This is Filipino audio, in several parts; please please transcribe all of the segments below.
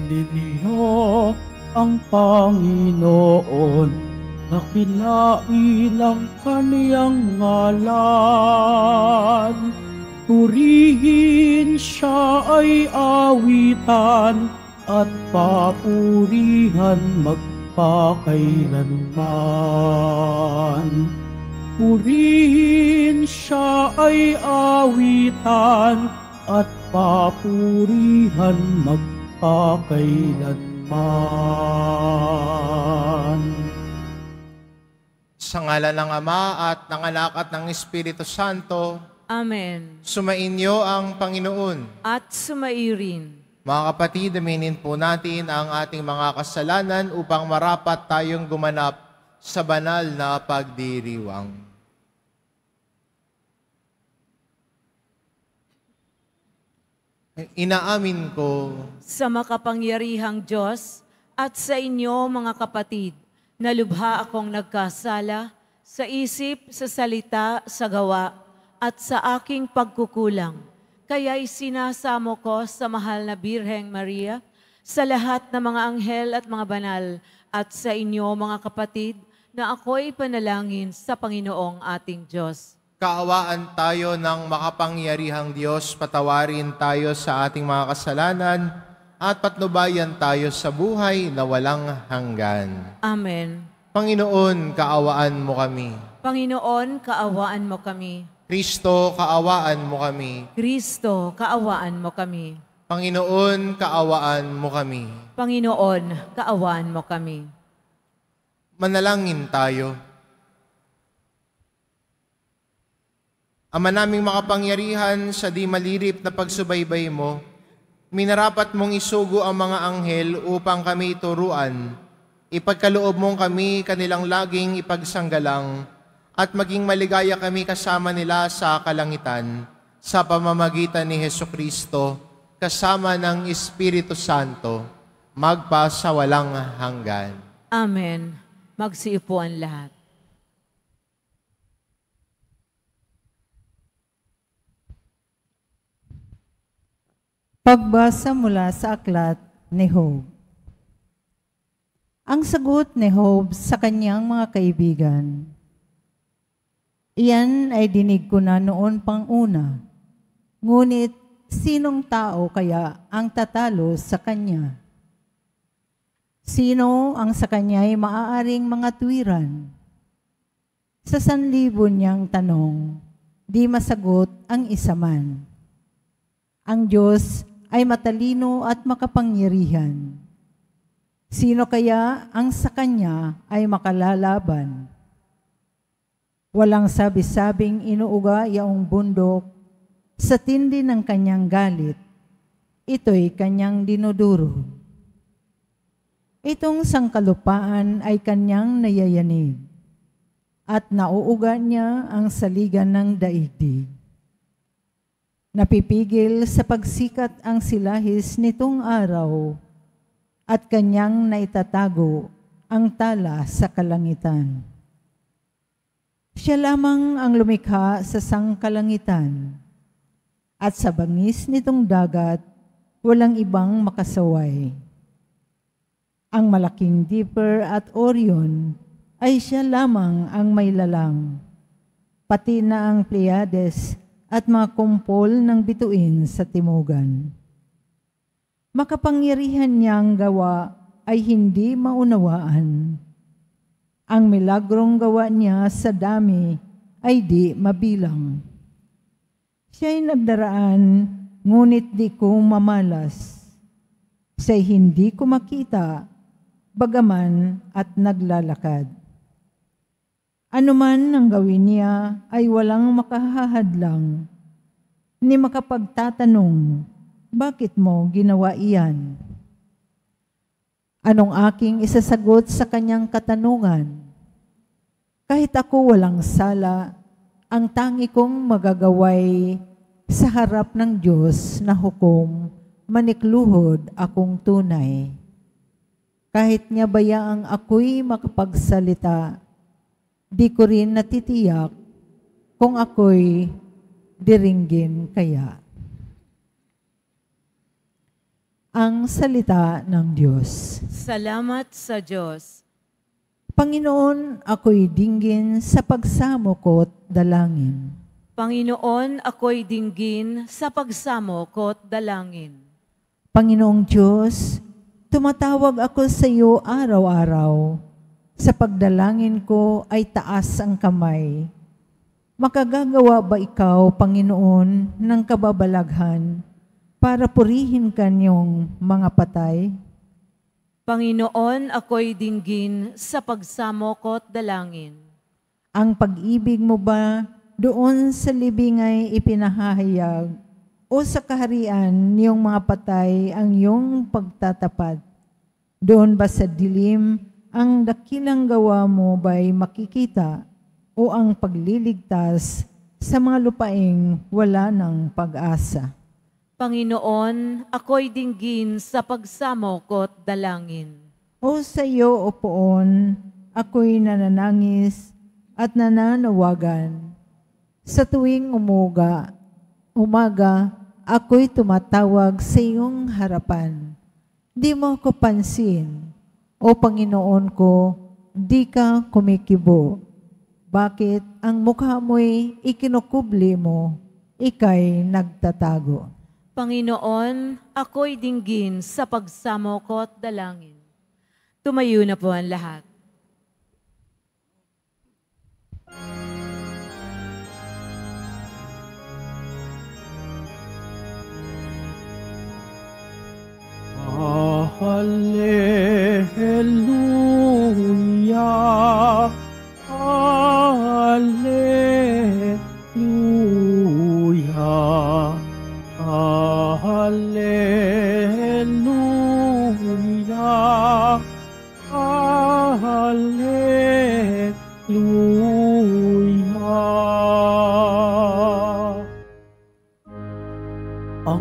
Ninyo ang Panginoon, dakilain ang kaniyang ngalan. Purihin siya ay awitan at papurihan magpakailanman. Purihin siya ay awitan at papurihan magpakailanman. Sa ngalan ng Ama at ng Anak at ng Espiritu Santo. Amen. Sumainyo ang Panginoon. At sumairin. Mga kapatid, aminin po natin ang ating mga kasalanan upang marapat tayong gumanap sa banal na pagdiriwang. Inaamin ko Sa makapangyarihang Diyos at sa inyo mga kapatid, na lubha akong nagkasala sa isip, sa salita, sa gawa, at sa aking pagkukulang. Kaya'y sinasamo ko sa mahal na Birheng Maria, sa lahat ng mga anghel at mga banal, at sa inyo mga kapatid, na ako'y panalangin sa Panginoong ating Diyos. kaawaan tayo ng makapangyarihang Diyos, patawarin tayo sa ating mga kasalanan, at patnubayan tayo sa buhay na walang hanggan. Amen. Panginoon, kaawaan mo kami. Panginoon, kaawaan mo kami. Kristo, kaawaan mo kami. Kristo, kaawaan mo kami. Panginoon, kaawaan mo kami. Panginoon, kaawaan mo kami. Manalangin tayo. Ama naming makapangyarihan, sa di malirip na pagsubaybay mo, minarapat mong isugo ang mga anghel upang kami turuan. Ipagkaloob mong kami kanilang laging ipagsanggalang, at maging maligaya kami kasama nila sa kalangitan, sa pamamagitan ni Hesukristo, kasama ng Espiritu Santo, magpa sa walang hanggan. Amen. Magsiupuan lahat. Pagbasa mula sa aklat ni Job. Ang sagot ni Job sa kanyang mga kaibigan. Iyan ay dinig ko na noon pang una. Ngunit sinong tao kaya ang tatalo sa kanya? Sino ang sa kanya ay maaaring mga tuwiran? Sa 1,000 niyang tanong, di masagot ang isa man. Ang Diyos ay matalino at makapangyarihan. Sino kaya ang sa kanya ay makalalaban? Walang sabi-sabing inuuga yaong bundok sa tindi ng kanyang galit. Ito'y kanyang dinuduro. Itong sangkalupaan ay kanyang nayayanig at nauuga niya ang saligan ng daigdig. Napipigil sa pagsikat ang silahis nitong araw at kanyang naitatago ang tala sa kalangitan. Siya lamang ang lumikha sa sangkalangitan at sa bangis nitong dagat walang ibang makasaway. Ang malaking Dipper at Orion ay siya lamang ang may lalang, pati na ang Pleiades at mga kumpol ng bituin sa timugan. Makapangyarihan niyang gawa ay hindi maunawaan. Ang milagrong gawa niya sa dami ay di mabilang. Siya'y nagdaraan, ngunit di ko mamalas. Siya'y hindi ko makita, bagaman at naglalakad. Ano man ang gawin niya ay walang makahahadlang, ni makapagtatanong, bakit mo ginawa iyan? Anong aking isasagot sa kanyang katanungan? Kahit ako walang sala, ang tangi kong magagaway sa harap ng Diyos na hukom, manikluhod akong tunay. Kahit niya bayaang ako'y makapagsalita, di ko rin natitiyak kung ako'y diringgin kaya. ang salita ng Diyos. Salamat sa Diyos. Panginoon, ako'y dinggin sa pagsamo ko't dalangin. Panginoon, ako'y dinggin sa pagsamo ko't dalangin. Panginoong Diyos, tumatawag ako sa iyo araw-araw. Sa pagdalangin ko ay taas ang kamay. Makagagawa ba ikaw, Panginoon, ng kababalaghan para purihin kanyong mga patay? Panginoon, ako'y dinggin sa pagsamo ko't dalangin. Ang pag-ibig mo ba doon sa libing ay ipinahahayag o sa kaharian niyong mga patay ang iyong pagtatapat? Doon ba sa dilim ang dakilang gawa mo ba'y makikita o ang pagliligtas sa mga lupaing wala ng pag-asa? Panginoon, ako'y dinggin sa pagsamo ko't dalangin. O sa iyo, O Poon, ako'y nananangis at nananawagan. Sa tuwing umaga, ako'y tumatawag sa iyong harapan. Di mo ako pansin, O Panginoon ko, di ka kumikibo. Bakit ang mukha mo'y ikinukubli mo, ika'y nagtatago? Panginoon, ako'y dinggin sa pagsamo ko't dalangin. Tumayo na po ang lahat. Hallelujah, Hallelujah, Hallelujah, Hallelujah. Ang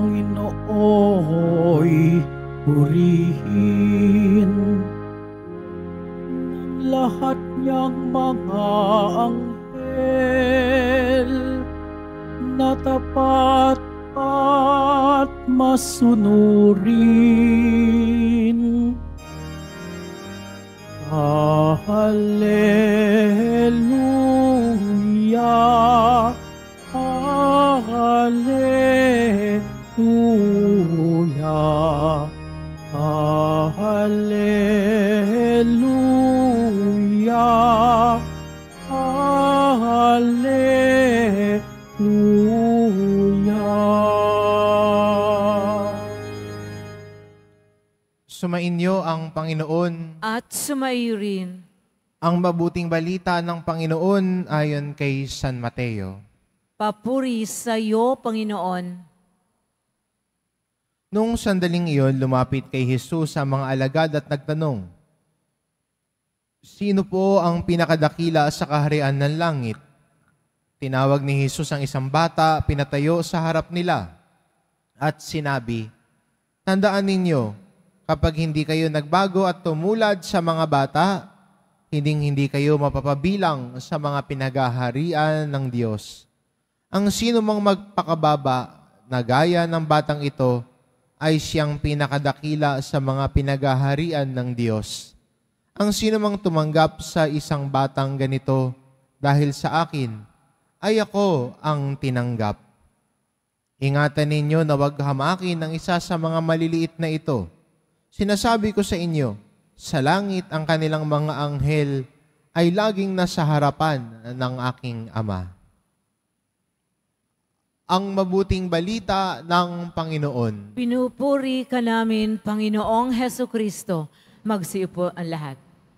Panginooy purihin ng lahat niyang mga anghel na tapat at masunurin. Hallelujah, Hallelujah, Hallelujah, Hallelujah. Sumainyo ang Panginoon. At sumayo rin. Ang mabuting balita ng Panginoon ayon kay San Mateo. Papuri sa iyo, Panginoon. Nung sandaling iyon, lumapit kay Jesus ang mga alagad at nagtanong, "Sino po ang pinakadakila sa kaharian ng langit?" Tinawag ni Jesus ang isang bata, pinatayo sa harap nila, at sinabi, "Tandaan ninyo, kapag hindi kayo nagbago at tumulad sa mga bata, hindi kayo mapapabilang sa mga pinagaharian ng Diyos. Ang sino mang magpakababa na gaya ng batang ito ay siyang pinakadakila sa mga pinagaharian ng Diyos. Ang sino mang tumanggap sa isang batang ganito dahil sa akin, ay ako ang tinanggap. Ingatan ninyo na huwag hamakin ng isa sa mga maliliit na ito. Sinasabi ko sa inyo, sa langit ang kanilang mga anghel ay laging nasa harapan ng aking Ama." Ang mabuting balita ng Panginoon. Pinupuri ka namin, Panginoong Hesukristo. Magsiupo ang lahat.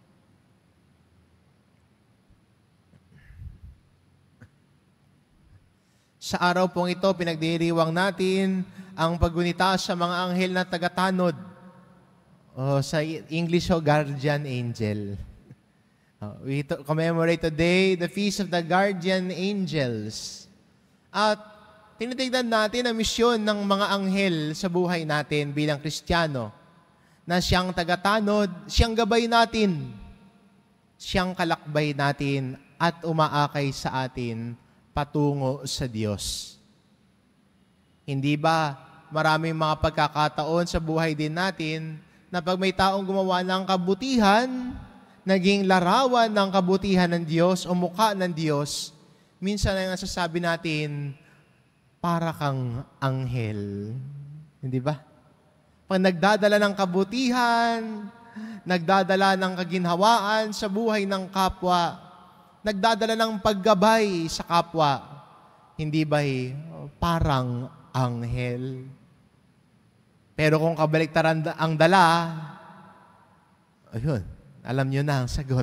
Sa araw pong ito, pinagdiriwang natin ang paggunita sa mga anghel na tagatanod. Sa English, guardian angel. We commemorate today the Feast of the Guardian Angels. At tinitignan natin ang misyon ng mga anghel sa buhay natin bilang Kristiyano, na siyang tagatanod, siyang gabay natin, siyang kalakbay natin at umaakay sa atin patungo sa Diyos. Hindi ba maraming mga pagkakataon sa buhay din natin na pag may taong gumawa ng kabutihan, naging larawan ng kabutihan ng Diyos o mukha ng Diyos, minsan ay nasasabi natin, para kang anghel. Hindi ba? Pag nagdadala ng kabutihan, nagdadala ng kaginhawaan sa buhay ng kapwa, nagdadala ng paggabay sa kapwa, hindi ba parang anghel? Pero kung kabaliktaran ang dala, ayun, alam nyo na ang sagot.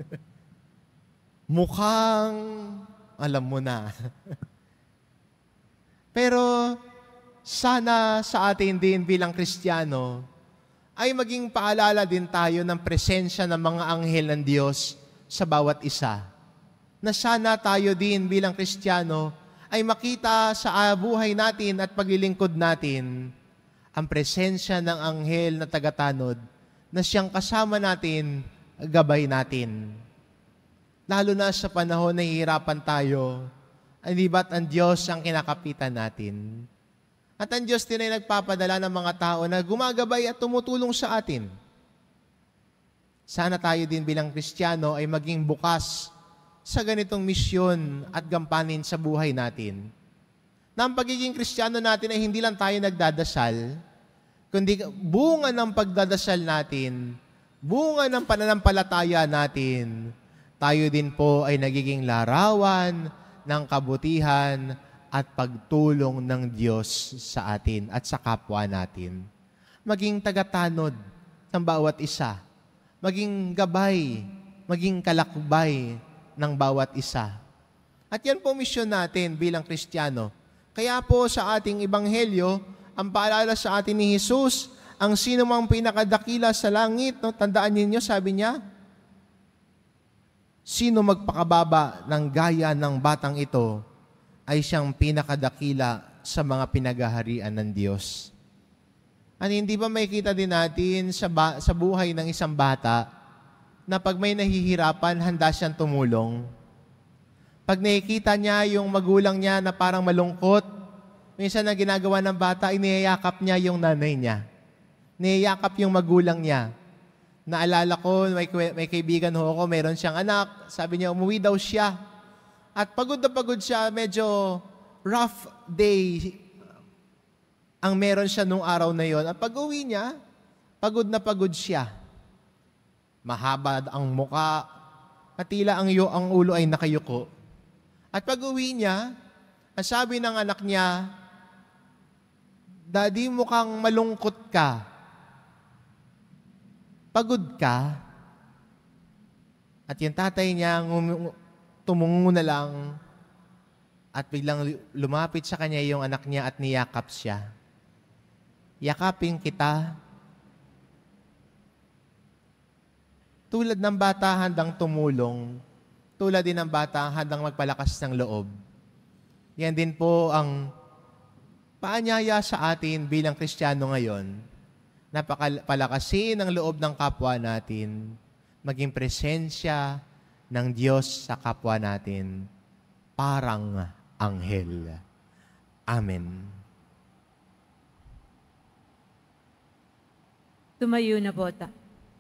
Mukhang alam mo na. Pero sana sa atin din bilang Kristiyano ay maging paalala din tayo ng presensya ng mga anghel ng Diyos sa bawat isa. Na sana tayo din bilang Kristiyano ay makita sa buhay natin at paglilingkod natin ang presensya ng anghel na tagatanod na siyang kasama natin, gabay natin. Lalo na sa panahon na hihirapan tayo, hindi ba't ang Diyos ang kinakapitan natin? At ang Diyos din ay nagpapadala ng mga tao na gumagabay at tumutulong sa atin. Sana tayo din bilang Kristiyano ay maging bukas sa ganitong misyon at gampanin sa buhay natin. Na ang pagiging Kristiyano natin ay hindi lang tayo nagdadasal, kundi bunga ng pagdadasal natin, bunga ng pananampalataya natin, tayo din po ay nagiging larawan ng kabutihan at pagtulong ng Diyos sa atin at sa kapwa natin. Maging tagatanod ng bawat isa, maging gabay, maging kalakbay ng bawat isa. At yan po misyon natin bilang Kristiyano. Kaya po sa ating ebanghelyo, ang paalala sa atin ni Jesus, ang sino mang pinakadakila sa langit, no? Tandaan ninyo, sabi niya, sino magpakababa ng gaya ng batang ito ay siyang pinakadakila sa mga pinagaharian ng Diyos. At hindi ba makikita din natin sa buhay ng isang bata na pag may nahihirapan, handa siyang tumulong? Pag nakikita niya yung magulang niya na parang malungkot, minsan na ginagawa ng bata, iniyayakap niya yung nanay niya. Niyayakap yung magulang niya. Naalala ko, may kaibigan ho ako, meron siyang anak. Sabi niya, umuwi daw siya. At pagod na pagod siya, medyo rough day ang meron siya nung araw na yon. At pag-uwi niya, pagod na pagod siya. Mahaba ang muka, at tila ang ulo ay nakayuko. At pag-uwi niya, ang sabi ng anak niya, Daddy, mukhang malungkot ka. Pagod ka? At yung tatay niya, tumungo na lang at biglang lumapit sa kanya yung anak niya at niyakap siya. Yakapin kita. Tulad ng bata handang tumulong, tulad din ng bata handang magpalakas ng loob. Yan din po ang paanyaya sa atin bilang Kristiyano ngayon, na palakasin ang loob ng kapwa natin, maging presensya ng Diyos sa kapwa natin, parang anghel. Amen. Tumayo na po ta.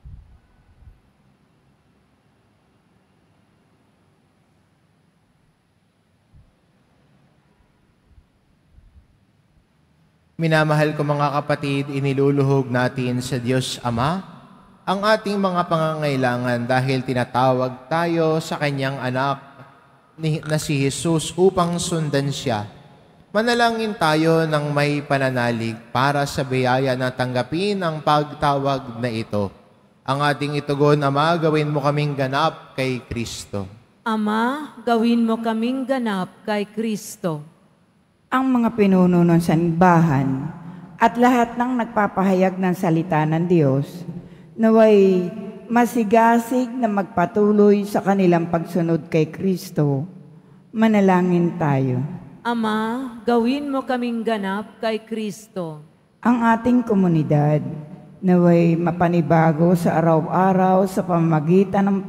Minamahal ko mga kapatid, iniluluhog natin sa Diyos Ama ang ating mga pangangailangan dahil tinatawag tayo sa Kanyang anak na si Jesus upang sundan siya. Manalangin tayo ng may pananalig para sa biyaya na tanggapin ang pagtawag na ito. Ang ating itugon, Ama, gawin mo kaming ganap kay Kristo. Ama, gawin mo kaming ganap kay Kristo. Ang mga pinuno ng sanbahan at lahat ng nagpapahayag ng salita ng Diyos, naway masigasig na magpatuloy sa kanilang pagsunod kay Kristo. Manalangin tayo. Ama, gawin mo kaming ganap kay Kristo. Ang ating komunidad, naway mapanibago sa araw-araw sa pamamagitan ng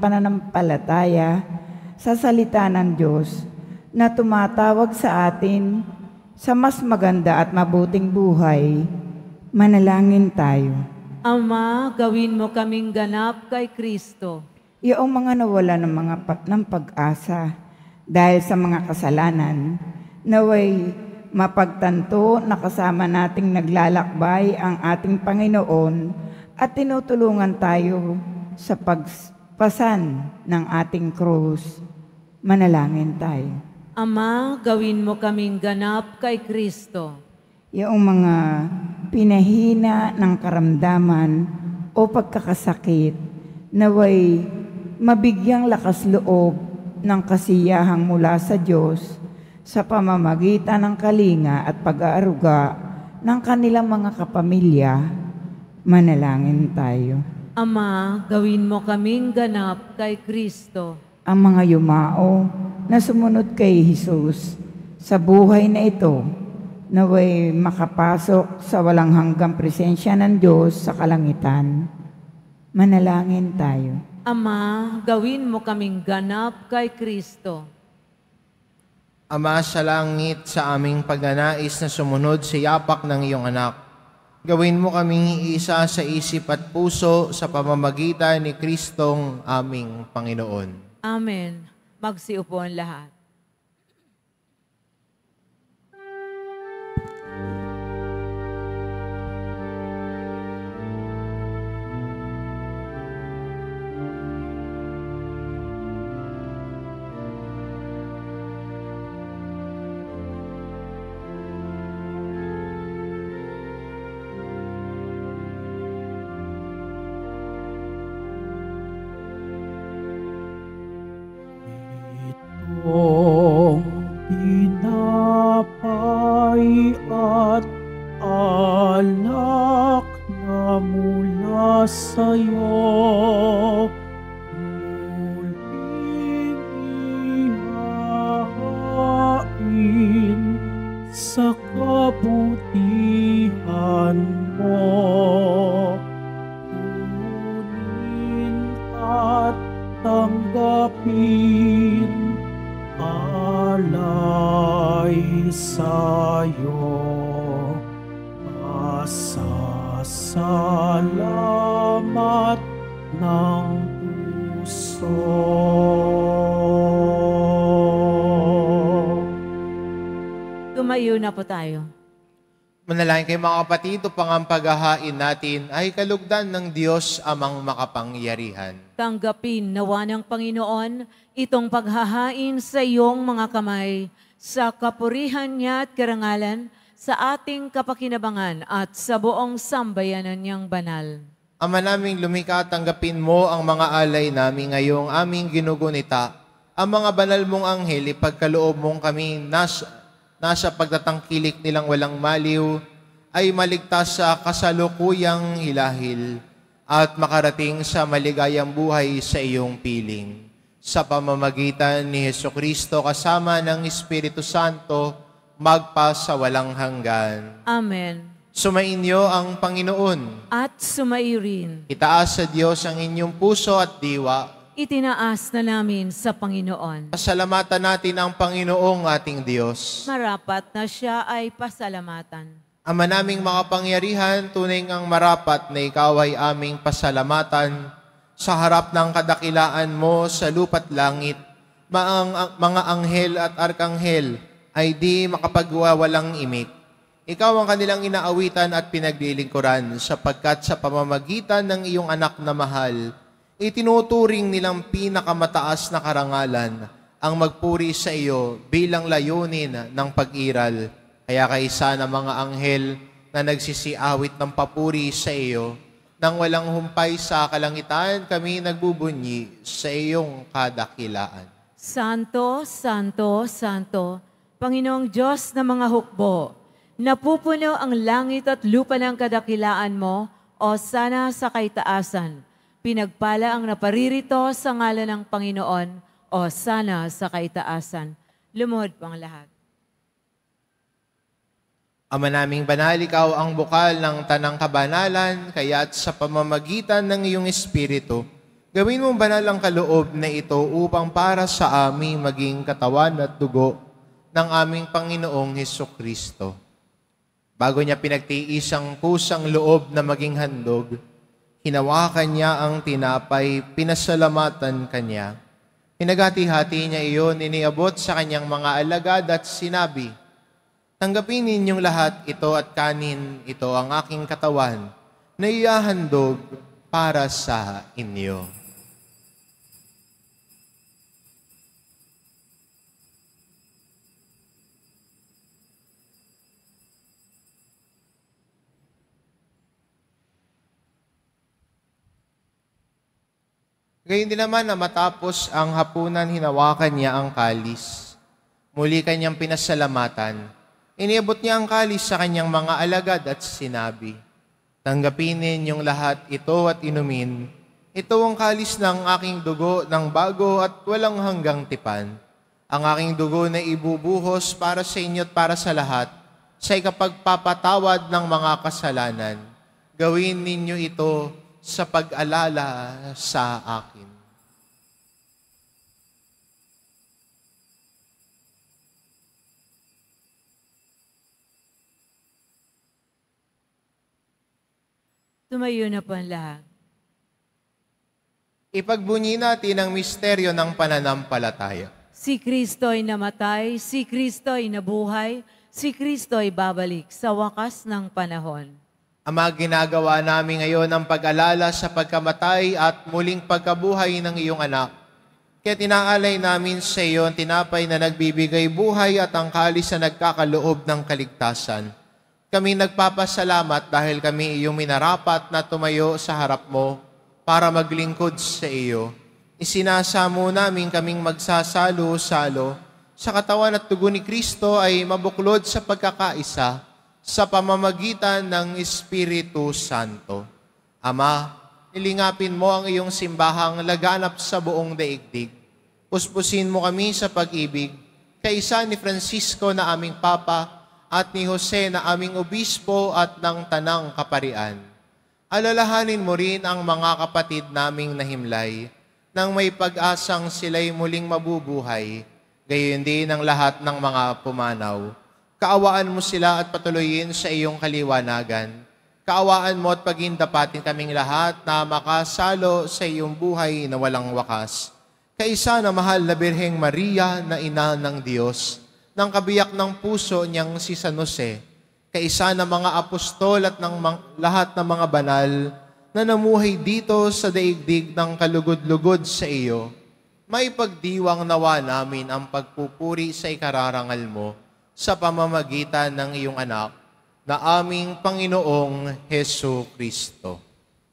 pananampalataya sa salita ng Diyos na tumatawag sa atin sa mas maganda at mabuting buhay. Manalangin tayo. Ama, gawin mo kaming ganap kay Kristo. Iyong mga nawala ng pag-asa dahil sa mga kasalanan, naway mapagtanto na kasama nating naglalakbay ang ating Panginoon at tinutulungan tayo sa pagpasan ng ating krus. Manalangin tayo. Ama, gawin mo kaming ganap kay Kristo. Yung mga pinahina ng karamdaman o pagkakasakit, naway mabigyang lakas loob ng kasiyahang mula sa Diyos sa pamamagitan ng kalinga at pag-aaruga ng kanilang mga kapamilya. Manalangin tayo. Ama, gawin mo kaming ganap kay Kristo. Ang mga yumao na sumunod kay Jesus sa buhay na ito, naway makapasok sa walang hanggang presensya ng Diyos sa kalangitan. Manalangin tayo. Ama, gawin mo kaming ganap kay Kristo. Ama sa langit, sa aming pagnanais na sumunod sa yapak ng iyong anak, gawin mo kaming iisa sa isip at puso sa pamamagitan ni Kristong aming Panginoon. Amen. Magsiupo ang lahat. Itong tinapay at alak na mula sa'yo, muling ihahain sa kabutihan mo. Kunin at tanggapin alay sa'yo, pasasalamat ng puso. Tumayo na po tayo. Manalangin kayo mga kapatid, upang ang paghahain natin ay kalugdan ng Diyos amang makapangyarihan. Tanggapin nawa ng Panginoon itong paghahain sa iyong mga kamay, sa kapurihan niya at karangalan, sa ating kapakinabangan at sa buong sambayanan niyang banal. Ama naming lumikha, tanggapin mo ang mga alay namin ngayong aming ginugunita. Ang mga banal mong anghel, ipagkaloob mong kami nasa pagtatangkilik nilang walang maliw, ay maligtas sa kasalukuyang hilahil at makarating sa maligayang buhay sa iyong piling. Sa pamamagitan ni Hesukristo kasama ng Espiritu Santo, magpa sa walang hanggan. Amen. Sumainyo ang Panginoon. At sumairin, Itaas sa Diyos ang inyong puso at diwa. itinaas na namin sa Panginoon. Pasalamatan natin ang Panginoong ating Diyos. Marapat na siya ay pasalamatan. Ama naming makapangyarihan, tunay ngang marapat na ikaw ay aming pasalamatan sa harap ng kadakilaan mo sa lupa't langit. Mga anghel at arkanghel ay di makapagwawalang imik. Ikaw ang kanilang inaawitan at pinaglilingkuran sapagkat sa pamamagitan ng iyong anak na mahal, itinuturing nilang pinakamataas na karangalan ang magpuri sa iyo bilang layunin ng pag-iral. Kaya kaisa ng mga anghel na nagsisiawit ng papuri sa iyo, nang walang humpay sa kalangitan, kami nagbubunyi sa iyong kadakilaan. Santo, Santo, Santo, Panginoong Diyos ng mga hukbo, napupuno ang langit at lupa ng kadakilaan mo, o sana sa kaitaasan. Pinagpala ang naparirito sa ngalan ng Panginoon, o sana sa kaitaasan. Lumuhod po ang lahat. Ama naming banal, ikaw ang bukal ng tanang kabanalan, kaya't sa pamamagitan ng iyong Espiritu, gawin mong banal ang kaloob na ito upang para sa aming maging katawan at dugo ng aming Panginoong Hesukristo. Bago niya pinagtiis ang kusang loob na maging handog, hinawakan niya ang tinapay, pinasalamatan kanya. Pinaghati-hati niya iyon, iniabot sa kanyang mga alagad at sinabi, "Tanggapin ninyong lahat ito at kanin, ito ang aking katawan na ihahandog para sa inyo." Gayun din naman na matapos ang hapunan, hinawakan niya ang kalis. Muli kanyang pinasalamatan. Iniabot niya ang kalis sa kanyang mga alagad at sinabi, "Tanggapin ninyong lahat ito at inumin. Ito ang kalis ng aking dugo ng bago at walang hanggang tipan. Ang aking dugo na ibubuhos para sa inyo at para sa lahat sa ikapagpapatawad ng mga kasalanan. Gawin ninyo ito sa pag-alala sa akin." Tumayo na po ang lahat. Ipagbunyi natin ang misteryo ng pananampalataya. Si Kristo'y namatay, si Kristo'y nabuhay, si Kristo'y babalik sa wakas ng panahon. Ama, ginagawa namin ngayon ang pag-alala sa pagkamatay at muling pagkabuhay ng iyong anak. Kaya tinaalay namin sa iyo ang tinapay na nagbibigay buhay at ang kalis na nagkakaloob ng kaligtasan. Kami nagpapasalamat dahil kami iyong minarapat na tumayo sa harap mo para maglingkod sa iyo. Isinasamo namin kaming magsasalo-salo sa katawan at dugo ni Kristo ay mabuklod sa pagkakaisa sa pamamagitan ng Espiritu Santo. Ama, nilingapin mo ang iyong simbahang laganap sa buong daigdig. Puspusin mo kami sa pag-ibig, kaisa ni Francisco na aming Papa at ni Jose na aming Obispo at ng Tanang Kaparian. Alalahanin mo rin ang mga kapatid naming nahimlay nang may pag-asang sila'y muling mabubuhay, gayon din ang lahat ng mga pumanaw. Kaawaan mo sila at patuloyin sa iyong kaliwanagan. Kaawaan mo at pagindapatin kaming lahat na makasalo sa iyong buhay na walang wakas. Kaisa na mahal na Birheng Maria na ina ng Diyos, ng kabiyak ng puso niyang si San Jose, kaisa na mga apostol at ng lahat ng mga banal na namuhay dito sa daigdig ng kalugod-lugod sa iyo, may pagdiwang nawa namin ang pagpupuri sa ikararangal mo sa pamamagitan ng iyong anak na aming Panginoong Hesu Kristo.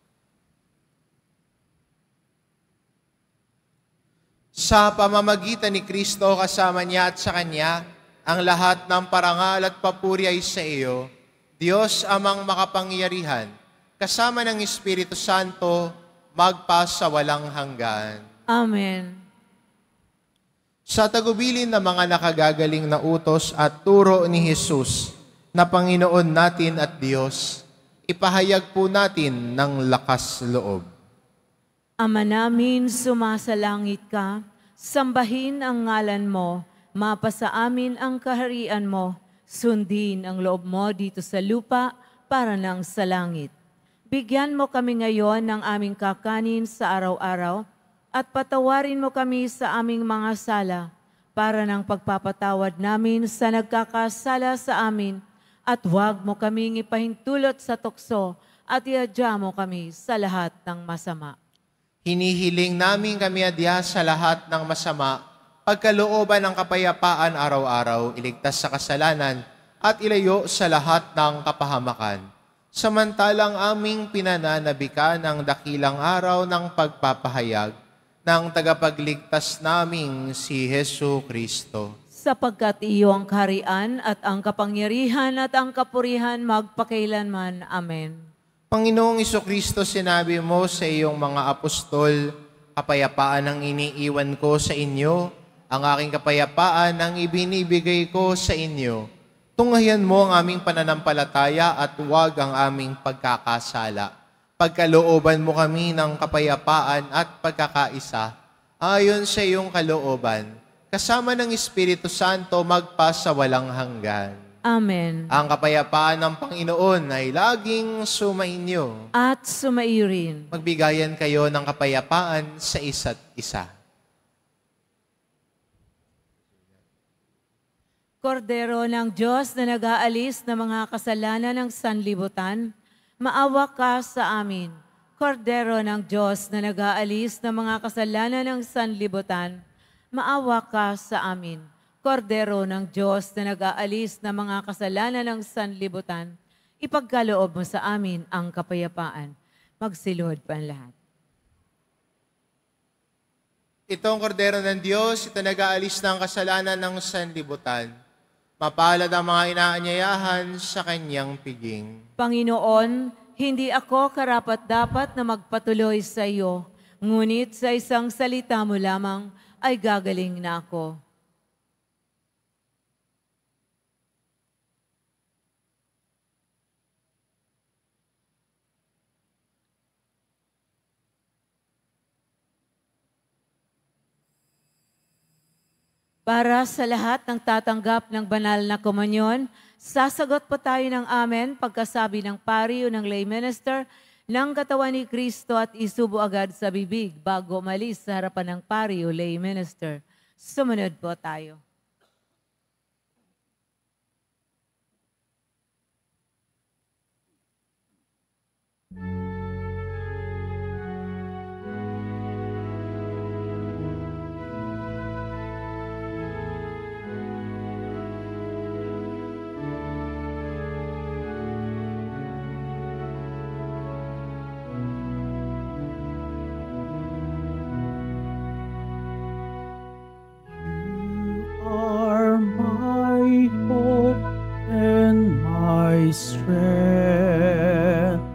Sa pamamagitan ni Kristo, kasama niya at sa Kanya, ang lahat ng parangal at papuri ay sa iyo, Diyos amang makapangyarihan, kasama ng Espiritu Santo, magpa sa walang hanggan. Amen. Sa tagubilin ng mga nakagagaling na utos at turo ni Jesus na Panginoon natin at Diyos, ipahayag po natin ng lakas loob. Ama namin, sumasalangit ka, sambahin ang ngalan mo, mapasa amin ang kaharian mo, sundin ang loob mo dito sa lupa para nang sa langit. Bigyan mo kami ngayon ng aming kakanin sa araw-araw at patawarin mo kami sa aming mga sala para ng pagpapatawad namin sa nagkakasala sa amin at huwag mo kaming ipahintulot sa tukso at iadya mo kami sa lahat ng masama. Hinihiling namin kami adya sa lahat ng masama, pagkalooban ng kapayapaan araw-araw, iligtas sa kasalanan at ilayo sa lahat ng kapahamakan. Samantalang aming pinananabikan ang dakilang araw ng pagpapahayag ng tagapagligtas naming si Hesu Kristo. Sapagkat iyo ang kaharian at ang kapangyarihan at ang kapurihan magpakailanman. Amen. Panginoong Jesucristo, sinabi mo sa iyong mga apostol, kapayapaan ang iniiwan ko sa inyo, ang aking kapayapaan ang ibinibigay ko sa inyo. Tunghayan mo ang aming pananampalataya at huwag ang aming pagkakasala. Pagkalooban mo kami ng kapayapaan at pagkakaisa, ayon sa iyong kalooban, kasama ng Espiritu Santo magpa sa walang hanggan. Amen. Ang kapayapaan ng Panginoon ay laging sumainyo. At sumaiyo rin. Magbigayan kayo ng kapayapaan sa isa't isa. Kordero ng Diyos na nag-aalis ng mga kasalanan ng sanlibutan, maawa ka sa amin. Kordero ng Diyos na nag-aalis ng mga kasalanan ng sanlibutan, maawa ka sa amin. Kordero ng Diyos na nag-aalis ng mga kasalanan ng sanlibutan, ipagkaloob mo sa amin ang kapayapaan. Magsilod pa ang lahat. Itong kordero ng Diyos, ito nag-aalis ng kasalanan ng sanlibutan. Mapalad ang mga inaanyayahan sa kanyang piging. Panginoon, hindi ako karapat-dapat na magpatuloy sa iyo, ngunit sa isang salita mo lamang ay gagaling na ako. Para sa lahat ng tatanggap ng banal na komunyon, sasagot po tayo ng amen pagkasabi ng pari o ng lay minister ng katawan ni Kristo at isubo agad sa bibig bago umalis sa harapan ng pari o lay minister. Sumunod po tayo. Are my hope and my strength.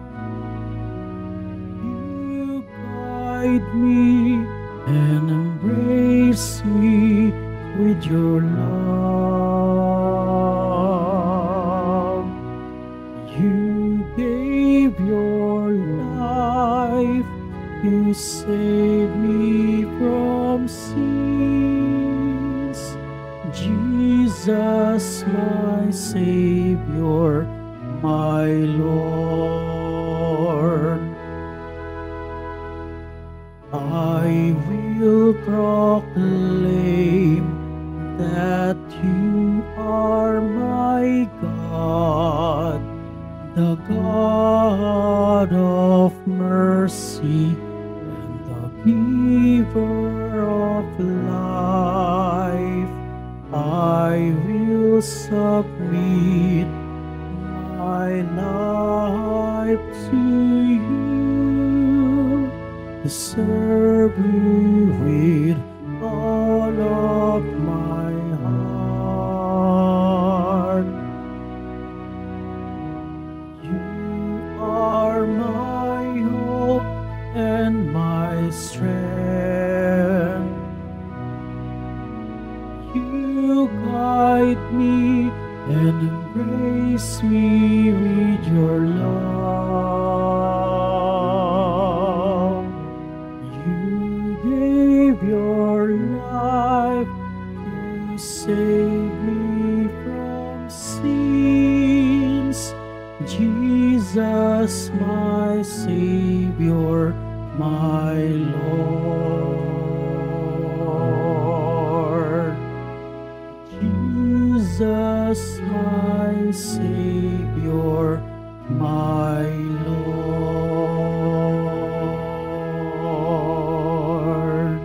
You guide me and embrace me with your love. You gave your life to save me from sins. Jesus, my Savior, my Lord. I will proclaim that you are my God, the God of mercy and the giver of life. I will submit my life to you, to serve you with all of my heart. You are my hope and my strength. You guide me and embrace me with your love. You gave your life to save me from sins. Jesus, my Savior, my Lord. Jesus, my Savior, my Lord.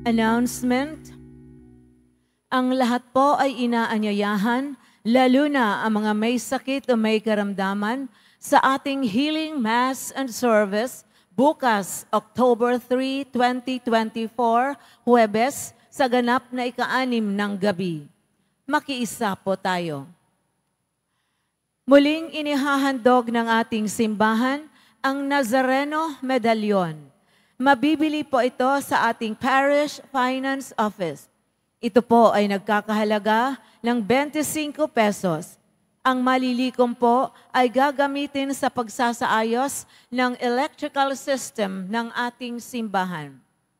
Announcement. Ang lahat po ay inaanyayahan, lalo na ang mga may sakit o may karamdaman, sa ating Healing Mass and Service bukas, October 3, 2024, Huwebes, sa ganap na ika-6 ng gabi. Makiisa po tayo. Muling inihahandog ng ating simbahan ang Nazareno Medallion. Mabibili po ito sa ating Parish Finance Office. Ito po ay nagkakahalaga ng 25 pesos. Ang malilikom po ay gagamitin sa pagsasaayos ng electrical system ng ating simbahan.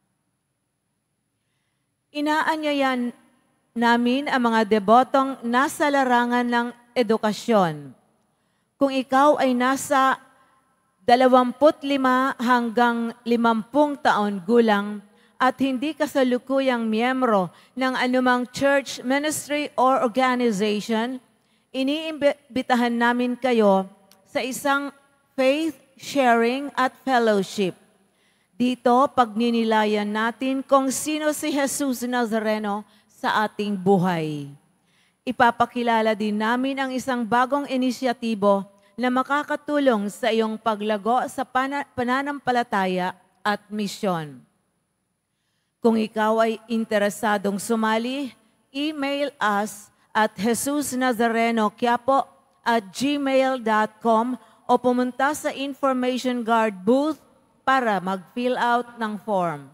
Inaanyayan namin ang mga debotong nasa larangan ng edukasyon. Kung ikaw ay nasa 25 hanggang 50 taon gulang at hindi kasalukuyang miyembro ng anumang church, ministry, or organization, iniimbitahan namin kayo sa isang faith sharing at fellowship. Dito, pagninilayan natin kung sino si Jesus Nazareno sa ating buhay. Ipapakilala din namin ang isang bagong inisyatibo na makakatulong sa iyong paglago sa pananampalataya at misyon. Kung ikaw ay interesadong sumali, email us at jesusnazarenoquiapo@gmail.com o pumunta sa Information Guard booth para mag-fill out ng form.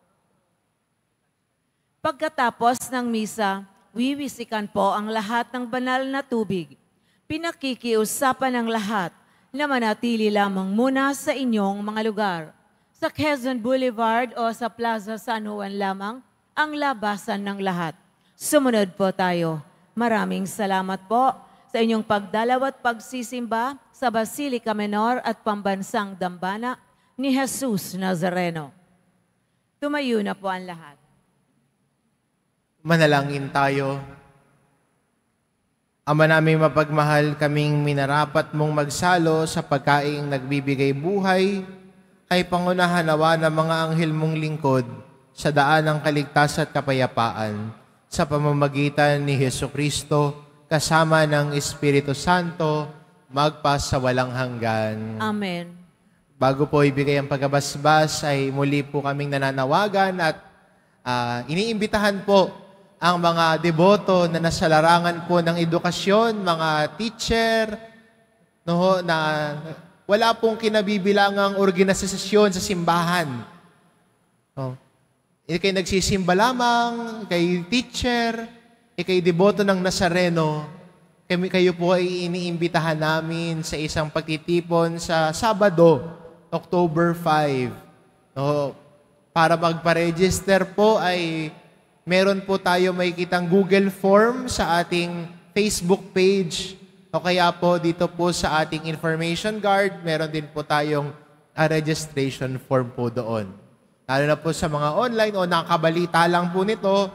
Pagkatapos ng misa, wiwisikan po ang lahat ng banal na tubig. Pinakikiusapan ng lahat na manatili lamang muna sa inyong mga lugar. Sa Quezon Boulevard o sa Plaza San Juan lamang ang labasan ng lahat. Sumunod po tayo. Maraming salamat po sa inyong pagdalaw at pagsisimba sa Basilica Menor at Pambansang Dambana ni Jesus Nazareno. Tumayo na po ang lahat. Manalangin tayo. Ama naming mapagmahal, kaming minarapat mong magsalo sa pagkaing nagbibigay buhay, ay pangunahan nawa ng mga anghel mong lingkod sa daan ng kaligtasan at kapayapaan sa pamamagitan ni Jesucristo kasama ng Espiritu Santo magpa sa walang hanggan. Amen. Bago po ibigay ang pagkabasbas ay muli po kaming nananawagan at iniimbitahan po ang mga deboto na nasa larangan po ng edukasyon, mga teacher, na wala pong kinabibilangang organisasyon sa simbahan. Ikay nagsisimba lamang, kay teacher, ikay deboto ng Nazareno, kayo po ay iniimbitahan namin sa isang pagtitipon sa Sabado, October 5. Para magpa-register po ay meron po tayo may kitang Google form sa ating Facebook page. O kaya po dito po sa ating information guard, meron din po tayong registration form po doon. Lalo na po sa mga online o nakabalita lang po nito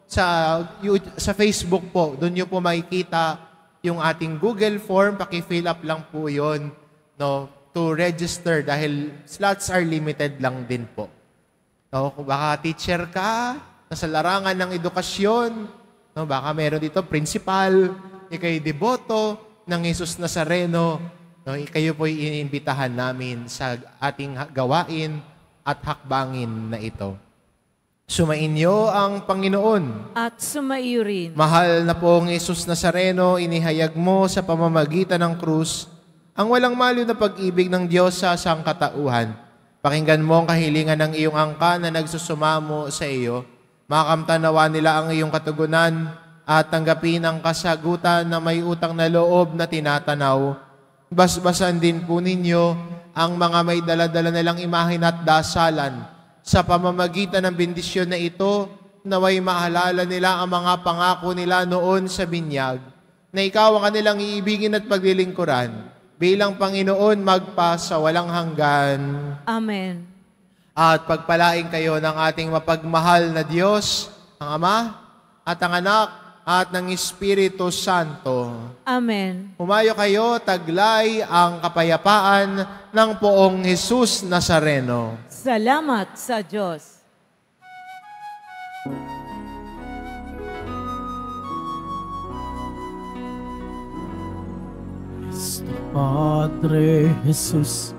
sa Facebook po. Doon nyo po makikita yung ating Google form. Paki-fill up lang po yun to register dahil slots are limited lang din po. Kung baka teacher ka, nasa larangan ng edukasyon, baka meron dito principal, ikay deboto ng Jesus Nazareno, kayo po iniimbitahan namin sa ating gawain at hakbangin na ito. Sumainyo ang Panginoon. At sumaiyo rin. Mahal na pong Jesus Nazareno, inihayag mo sa pamamagitan ng krus ang walang maliw na pag-ibig ng Diyos sa sangkatauhan. Pakinggan mo ang kahilingan ng iyong angka na nagsusumamo sa iyo. Makamtanawa nila ang iyong katugunan at tanggapin ang kasagutan na may utang na loob na tinatanaw. Basbasan din po ninyo ang mga may dala-dala nilang imahin at dasalan. Sa pamamagitan ng bendisyon na ito, naway maalala nila ang mga pangako nila noon sa binyag, na ikaw ang kanilang iibigin at paglilingkuran, bilang Panginoon magpa sa walang hanggan. Amen. At pagpalain kayo ng ating mapagmahal na Diyos, ang Ama at ang Anak at ng Espiritu Santo. Amen. Humayo kayo, taglay ang kapayapaan ng poong Jesus Nazareno. Salamat sa Diyos. Padre Jesus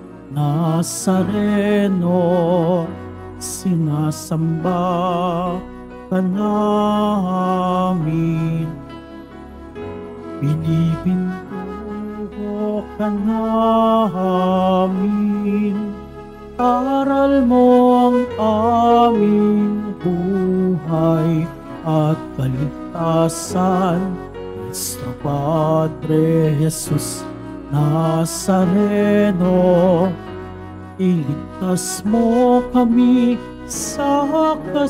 Nazareno, sinasamba ka namin. Pinipintuho ka namin. Aral mo ang aming buhay at kaligtasan. Nuestro Padre Jesus Nazareno, iligtas mo kami sa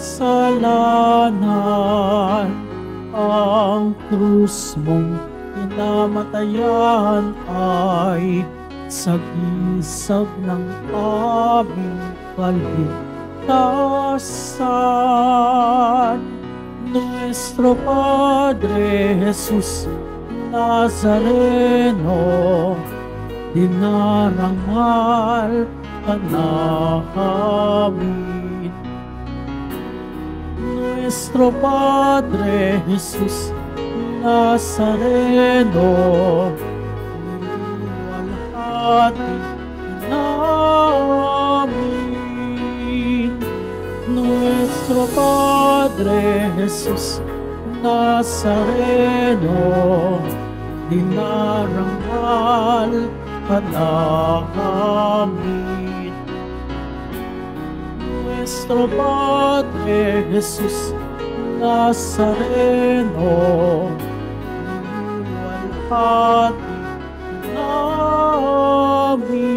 kasalanan. Ang krus mong pinamatayan ay sagisag ng aming kaligtasan. Nuestro Padre Jesus Nazareno, dinarangal ka namin. Nuestro Padre Jesus Nazareno, niwalhati namin. Nuestro Padre Jesus Nazareno, dinarangal ka namin. Nuestro Padre Jesus Nazareno, niwalhati namin.